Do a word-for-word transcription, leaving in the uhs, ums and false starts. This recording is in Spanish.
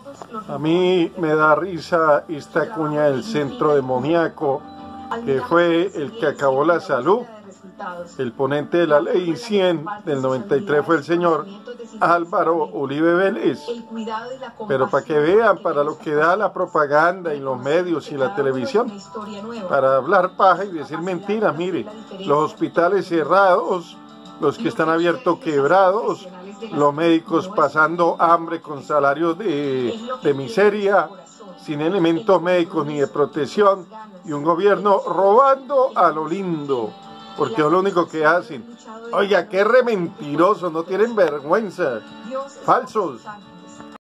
A mí me da risa esta cuña del centro demoníaco, que fue el que acabó la salud. El ponente de la ley cien del noventa y tres fue el señor Álvaro Uribe Vélez. Pero para que vean, para lo que da la propaganda y los medios y la televisión, para hablar paja y decir mentiras, mire, los hospitales cerrados, los que están abiertos quebrados, los médicos pasando hambre con salarios de, de miseria, sin elementos médicos ni de protección, y un gobierno robando a lo lindo, porque es lo único que hacen. Oiga, qué re mentirosos, no tienen vergüenza, falsos.